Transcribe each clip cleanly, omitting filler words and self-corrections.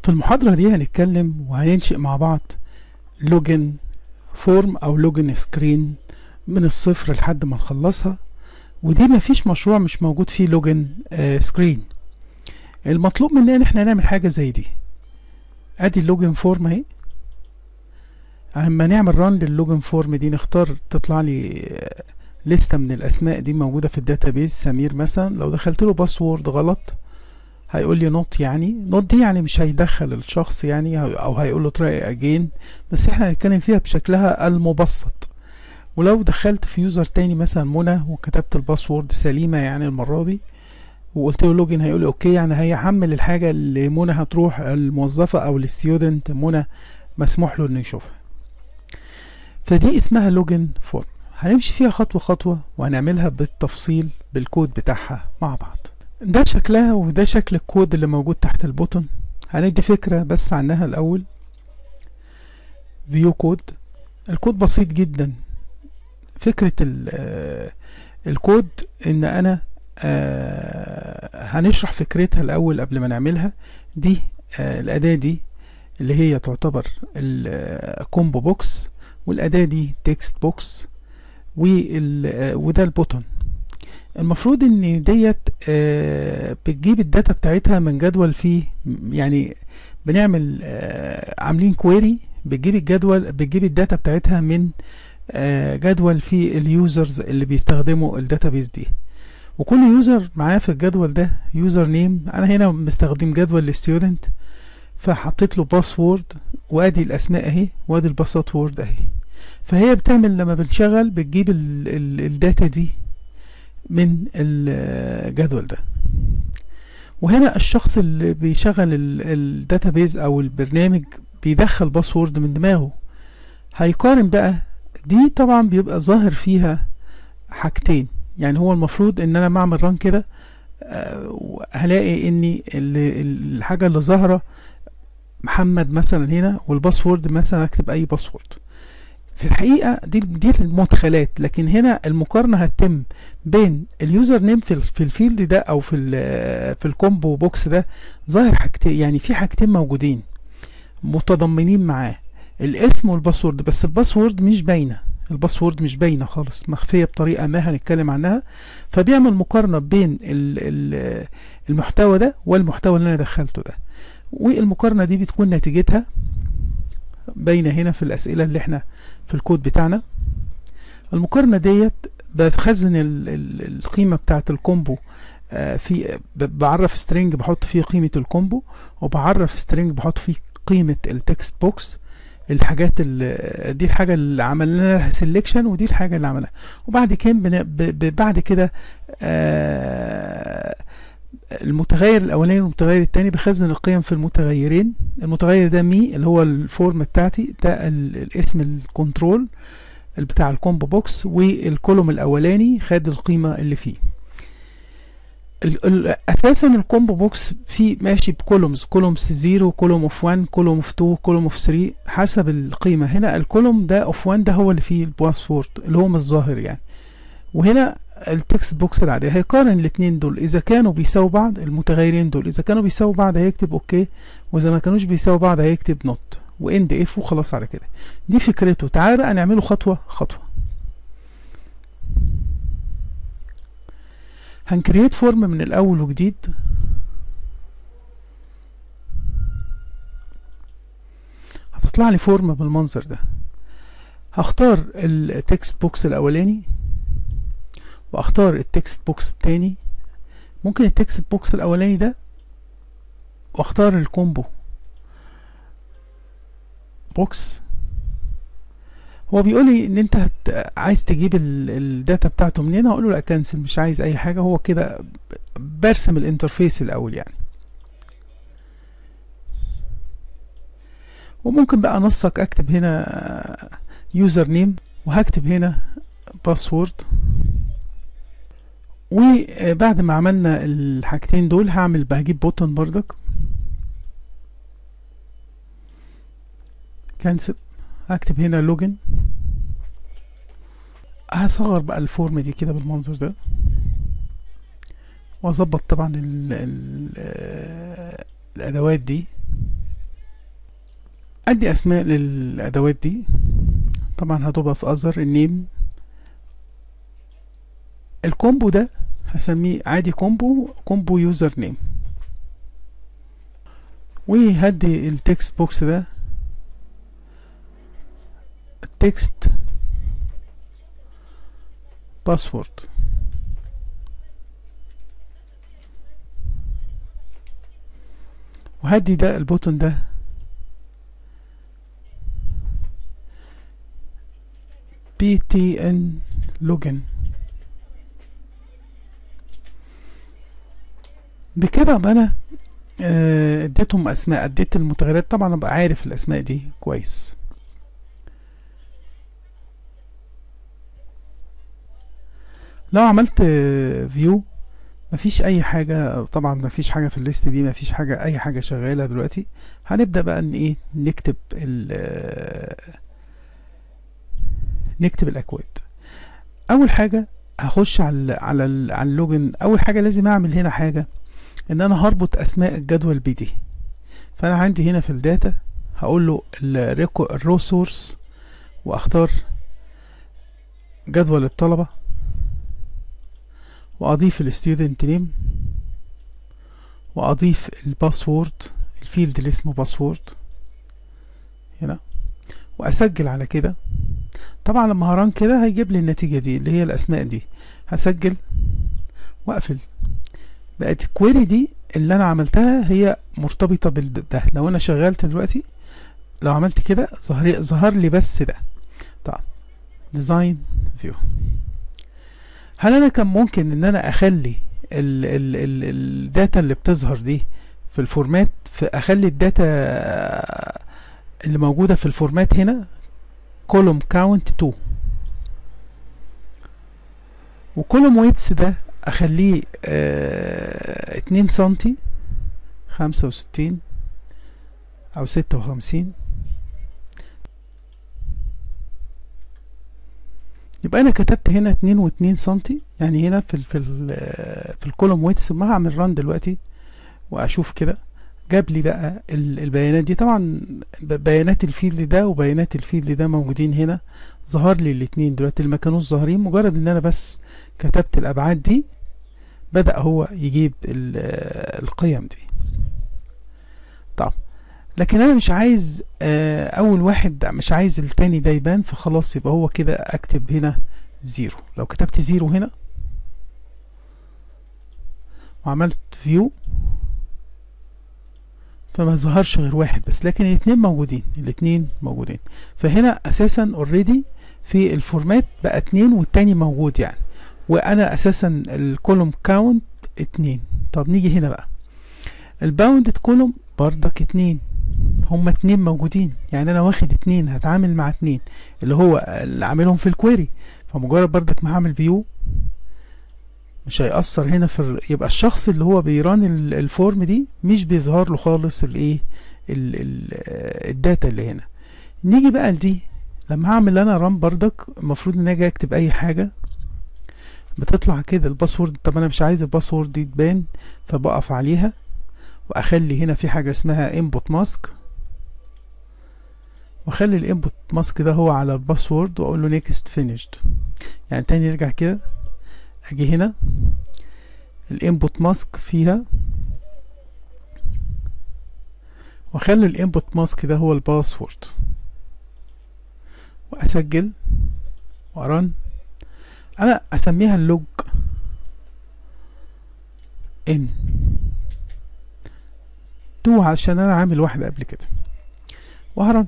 في المحاضرة دي هنتكلم وهننشئ مع بعض لوجن فورم او لوجن سكرين من الصفر لحد ما نخلصها. ودي مفيش مشروع مش موجود فيه لوجن سكرين. المطلوب مننا ان احنا نعمل حاجة زي دي. ادي اللوجن فورم اهي. اما نعمل ران لللوجن فورم دي نختار تطلع لي لستة من الاسماء دي موجودة في الداتابيز. سمير مثلا لو دخلت له باسورد غلط هيقول لي نوت، يعني نوت دي يعني مش هيدخل الشخص يعني، او هيقول له تراي اجين، بس احنا هنتكلم فيها بشكلها المبسط. ولو دخلت في يوزر تاني مثلا منى وكتبت الباسورد سليمة يعني المرة دي وقلت له لوجن، هيقول لي اوكي، يعني هيحمل الحاجة اللي منى هتروح الموظفة او الستودنت منى مسموح له انه يشوفها. فدي اسمها لوجن فورم. هنمشي فيها خطوة خطوة وهنعملها بالتفصيل بالكود بتاعها مع بعض. ده شكلها وده شكل الكود اللي موجود تحت البوتون. هندي فكرة بس عنها الأول. فيو كود. الكود بسيط جدا. فكرة الكود ان انا هنشرح فكرتها الأول قبل ما نعملها. دي الأداة دي اللي هي تعتبر الكومبو بوكس، والأداة دي تكست بوكس، وده البوتون. المفروض ان ديت بتجيب الداتا بتاعتها من جدول فيه، يعني بنعمل عاملين كويري بتجيب الجدول، بتجيب الداتا بتاعتها من جدول فيه اليوزرز اللي بيستخدموا الداتابيز دي. وكل يوزر معاه في الجدول ده يوزر نيم. انا هنا مستخدم جدول الستودنت فحطيت له باسورد، وادي الاسماء اهي، وادي الباسورد اهي. فهي بتعمل لما بنشغل بتجيب الداتا دي من الجدول ده. وهنا الشخص اللي بيشغل الداتابيز او البرنامج بيدخل باسورد من دماغه. هيقارن بقى، دي طبعا بيبقى ظاهر فيها حاجتين. يعني هو المفروض ان انا بعمل ران كده هلاقي ان الحاجة اللي ظاهرة محمد مثلا هنا، والباسورد مثلا اكتب اي باسورد. في الحقيقة دي المدخلات، لكن هنا المقارنة هتتم بين اليوزر نيم في الفيلد ده او في الكومبو بوكس ده ظاهر حاجتين، يعني في حاجتين موجودين متضمنين معاه، الاسم والباسورد. بس الباسورد مش باينة، الباسورد مش باينة خالص، مخفية بطريقة ما هنتكلم عنها. فبيعمل مقارنة بين المحتوى ده والمحتوى اللي انا دخلته ده، والمقارنة دي بتكون نتيجتها باينة هنا في الأسئلة اللي احنا في الكود بتاعنا. المقارنة ديت بتخزن القيمة بتاعة الكومبو في بعرف سترينج بحط فيه قيمة الكومبو، وبعرف سترينج بحط فيه قيمة التكست بوكس. الحاجات دي الحاجة اللي عملنا لها سيلكشن، ودي الحاجة اللي عملها. وبعد كده بعد كده المتغير الاولاني والمتغير التاني بخزن القيم في المتغيرين. المتغير ده مي اللي هو الفورم بتاعتي، ده الاسم الكنترول بتاع الكومبو بوكس، والكولوم الاولاني خد القيمة اللي فيه. اساسا الكومبو بوكس فيه ماشي بكولومز، كولومز 0، كولوم اوف 1، كولوم اوف 2، كولوم اوف 3 حسب القيمة. هنا الكولوم ده اوف 1 ده هو اللي فيه الباسورد اللي هو مش ظاهر يعني. وهنا التكست بوكس العادي هيقارن الاثنين دول، اذا كانوا بيساووا بعض المتغيرين دول، اذا كانوا بيساووا بعض هيكتب اوكي، واذا ما كانوش بيساووا بعض هيكتب نوت واند اف، وخلاص على كده. دي فكرته. تعال بقى نعمله خطوة خطوة. هنكريت فورم من الاول وجديد. هتطلع لي فورم بالمنظر ده. هختار التكست بوكس الاولاني واختار التكست بوكس التاني. ممكن التكست بوكس الاولاني ده واختار الكومبو بوكس. هو بيقول لي ان انت عايز تجيب الداتا بتاعته منين، هقول له لا كنسل، مش عايز اي حاجه. هو كده برسم الانترفيس الاول يعني. وممكن بقى انسق، اكتب هنا يوزر نيم وهكتب هنا باسورد. وبعد ما عملنا الحاجتين دول هجيب بوتون بردك كانسل. هكتب هنا لوجن. هصغر بقى الفورم دي كده بالمنظر ده، واظبط طبعا الادوات دي. ادي اسماء للادوات دي. طبعا هتبقى في اذر النيم. الكومبو ده هسميه عادي كومبو يوزر نيم. وهدي التكست بوكس ده تكست باسورد. وهدي ده البوتون ده PTN لوجن. بكده ابقى انا اديتهم اسماء، اديت المتغيرات. طبعا ابقى عارف الاسماء دي كويس. لو عملت فيو مفيش اي حاجة، طبعا مفيش حاجة في الليست دي، مفيش حاجة اي حاجة شغالة دلوقتي. هنبدأ بقى ان ايه نكتب نكتب الاكواد. اول حاجة هخش على اللوجن. اول حاجة لازم اعمل هنا حاجة، ان انا هربط اسماء الجدول بدي. فانا عندي هنا في الداتا هقول له الرو سورس، واختار جدول الطلبة، واضيف الستودنت نيم، واضيف الباسورد، الفيلد اللي اسمه باسورد هنا، واسجل على كده. طبعا لما هران كده هيجيب لي النتيجة دي اللي هي الاسماء دي. هسجل واقفل. بقت الكويري دي اللي انا عملتها هي مرتبطة بالده. لو انا شغلت دلوقتي، لو عملت كده ظهر لي بس ده. طبعا ديزاين فيو. هل انا كان ممكن ان انا اخلي الداتا اللي بتظهر دي في الفورمات، اخلي الداتا اللي موجودة في الفورمات هنا column count 2، وكولوم ويتس ده اخليه 2 سنتي 65 او 56. يبقى انا كتبت هنا 2 سنتي، يعني هنا في الكولوم ويتس. ما هعمل ران دلوقتي واشوف كده، جاب لي بقى البيانات دي. طبعا بيانات الفيلد ده وبيانات الفيلد ده موجودين هنا. ظهر لي الاتنين دلوقتي اللي ما كانوش ظاهرين. مجرد ان انا بس كتبت الابعاد دي بدأ هو يجيب القيم دي. طب لكن انا مش عايز اول واحد، مش عايز التاني ده يبان، فخلاص يبقى هو كده اكتب هنا 0. لو كتبت 0 هنا وعملت فيو فما ظهرش غير واحد بس، لكن الاتنين موجودين. فهنا اساسا اوريدي في الفورمات بقى 2 والتاني موجود يعني، وانا اساسا الكولوم كاونت 2. طب نيجي هنا بقى الباوندد كولوم بردك 2، هما 2 موجودين. يعني انا واخد 2 هتعامل مع 2 اللي هو اللي عاملهم في الكويري. فمجرد بردك ما هعمل فيو مش هيأثر هنا يبقى الشخص اللي هو بيران الفورم دي مش بيظهر له خالص الايه الداتا اللي هنا. نيجي بقى لدي، لما هعمل انا ران بردك المفروض ان اجي اكتب اي حاجه بتطلع كده الباسورد. طب انا مش عايز الباسورد دي تبان، فبقف عليها واخلي هنا في حاجه اسمها انبوت ماسك، واخلي الانبوت ماسك ده هو على الباسورد، واقول له نيكست فينيشد. يعني تاني نرجع كده، اجي هنا الانبوت ماسك فيها، واخلي الانبوت ماسك ده هو الباسورد، واسجل وارن. انا اسميها اللوج ان 2 عشان انا عامل واحدة قبل كده، وهرن.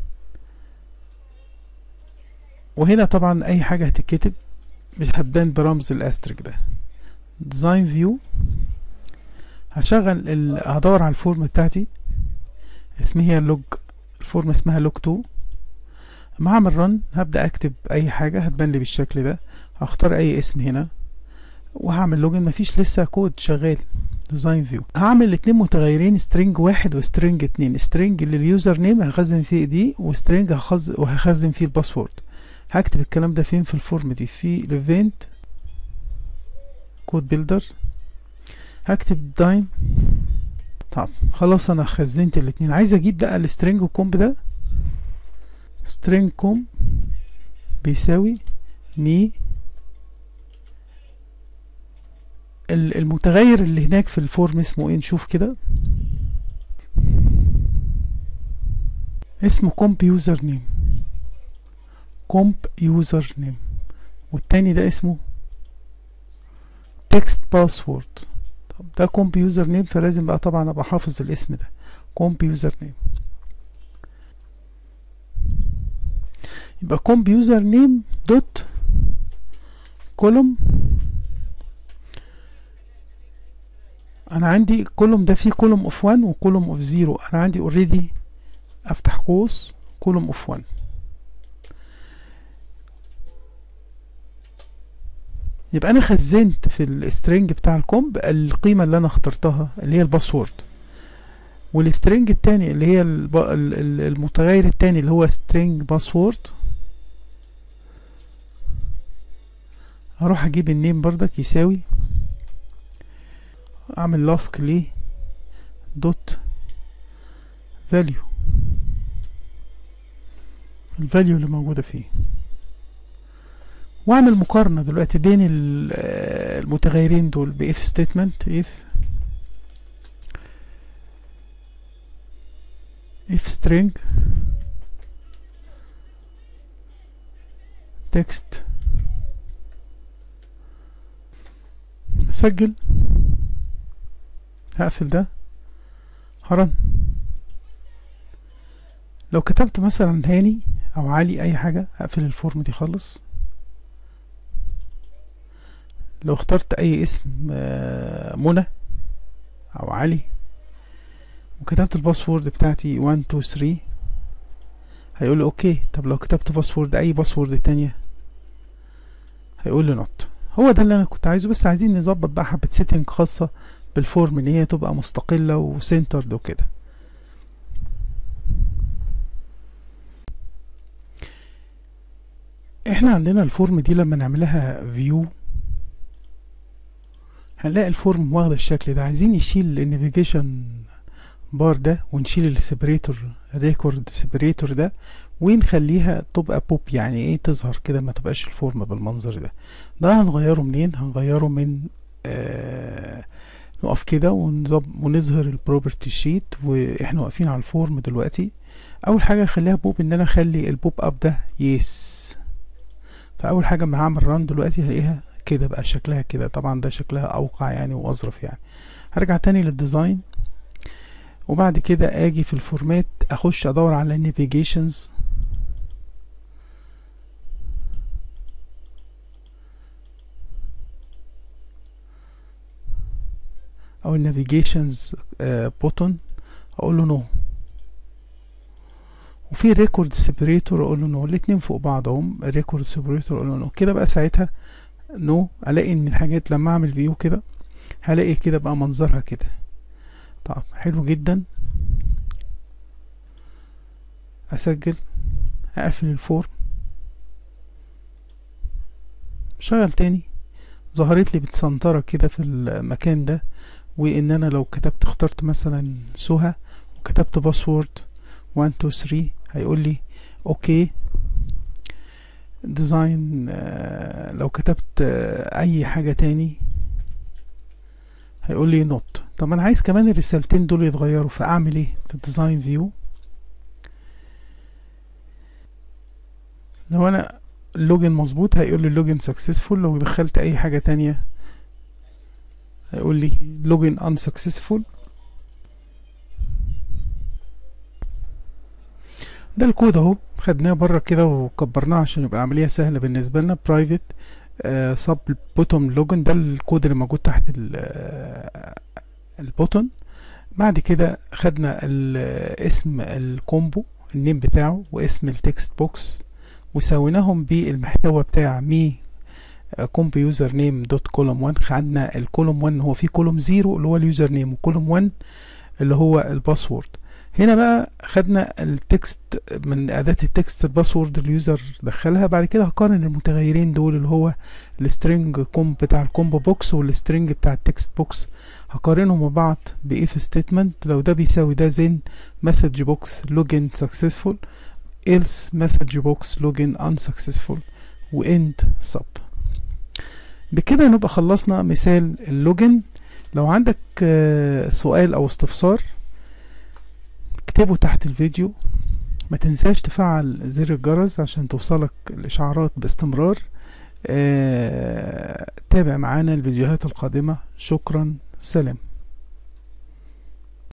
وهنا طبعا اي حاجة هتتكتب مش هتبان برمز الاستريك ده. ديزاين فيو، هشغل هدور على الفورم بتاعتي اسمها لوج، الفورم اسمها لوج 2. لما هعمل رن هبدأ اكتب اي حاجة هتبان لي بالشكل ده. هختار اي اسم هنا وهعمل لوجن. مفيش لسه كود شغال. ديزاين فيو، هعمل 2 متغيرين string 1 و string 2. string لليوزر نيم هخزن فيه دي، وstring وهخزن فيه الباسورد. هكتب الكلام ده فين في الفورم دي؟ في الايفنت كود بيلدر، هكتب طب خلاص انا خزنت الاتنين. عايز اجيب بقى السترينج وكومب ده. string كومب بيساوي مي المتغير اللي هناك في الفورم اسمه ايه؟ نشوف كده. اسمه كومب يوزر نيم. كومب يوزر نيم. والتاني ده اسمه تكست باسورد. طب ده كومب يوزر نيم، فلازم بقى طبعا ابقى حافظ الاسم ده كومب يوزر نيم. يبقى كومب يوزر نيم دوت كولوم. انا عندي كولوم ده فيه كولوم اوف 1 وكولوم اوف 0. انا عندي اوريدي افتح قوس كولوم اوف 1. يبقى انا خزنت في السترينج بتاع الكومب القيمة اللي انا اخترتها اللي هي الباسورد، والسترينج التاني اللي هي المتغير التاني اللي هو سترينج باسورد. هروح اجيب النيم بردك يساوي، اعمل لاسك ليه دوت فاليو، الفاليو اللي موجودة فيه، واعمل مقارنة دلوقتي بين المتغيرين دول باف ستيتمنت. if string text. اسجل، هقفل ده، هرن. لو كتبت مثلا هاني او علي اي حاجة هقفل الفورم دي خالص. لو اخترت اي اسم منى او علي وكتبت الباسورد بتاعتي 1 2 3 هيقول لي اوكي. طب لو كتبت باسورد اي باسورد تانية هيقول لي نوت. هو ده اللي انا كنت عايزه، بس عايزين نظبط بقى حبة سيتنج خاصة بالفورم ان هي تبقى مستقلة وسنترد وكده. احنا عندنا الفورم دي لما نعملها فيو هنلاقي الفورم واخد الشكل ده. عايزين نشيل النافيجيشن بار ده ونشيل السيبريتور ريكورد سيبريتور ده ونخليها تبقى بوب، يعني ايه تظهر كده ما تبقاش الفورم بالمنظر ده. ده هنغيره منين؟ هنغيره من نقف كده ونظهر البروبرتي شيت واحنا واقفين على الفورم دلوقتي. اول حاجه اخليها بوب ان انا اخلي البوب اب ده يس. فاول حاجه ما هعمل ران دلوقتي هلاقيها كده بقى شكلها كده. طبعا ده شكلها اوقع يعني واظرف يعني. هرجع تاني للديزاين وبعد كده اجي في الفورمات اخش ادور على النافيجيشنز او النافيجيشنز بوتون اقول له نو، وفي ريكورد سيبريتور اقول له نو. الاتنين فوق بعض اهم، الريكورد سيبريتور اقول له نو كده بقى. ساعتها نو الاقي ان الحاجات لما اعمل فيو كده هلاقي كده بقى منظرها كده. طب حلو جدا. اسجل، اقفل الفورم، شغل تاني. ظهرت لي بتسنطرة كده في المكان ده. وان انا لو كتبت اخترت مثلا سهى وكتبت باسورد 1 2 3 هيقول لي اوكي ديزاين. لو كتبت اي حاجة تاني هيقول لي نوت. طب انا عايز كمان الرسالتين دول يتغيروا، فاعمل ايه؟ في الديزاين فيو لو انا اللوجن مظبوط هيقول لي اللوجن سكسسفول. لو دخلت اي حاجة تانية هيقول لي لوجن ان سكسسفول. ده الكود اهو، خدناه بره كده وكبرناه عشان يبقى العملية سهلة بالنسبة لنا. برايفت سب بوتوم لوجن، ده الكود اللي موجود تحت البوتون. بعد كده خدنا اسم الكومبو النيم بتاعه واسم التكست بوكس وسويناهم بالمحتوى بتاع مي كومب يوزر نيم دوت كولوم 1. خدنا الكولوم 1 هو فيه كولوم 0 اللي هو اليوزر نيم وكولوم 1 اللي هو الباسورد. هنا بقى خدنا التكست من أداة التكست، الباسورد اليوزر دخلها. بعد كده هقارن المتغيرين دول اللي هو السترنج كومب بتاع الكومبو بوكس والسترنج بتاع التكست بوكس، هقارنهم مع بعض بإف ستيتمنت. لو ده بيساوي ده then مسج بوكس لوجن سكسسفول، else مسج بوكس لوجن unsuccessful، وإند sub. بكده نبقى خلصنا مثال اللوجن. لو عندك سؤال أو استفسار اكتبه تحت الفيديو. ما تنساش تفعل زر الجرس عشان توصلك الإشعارات باستمرار. تابع معانا الفيديوهات القادمة. شكرا، سلام.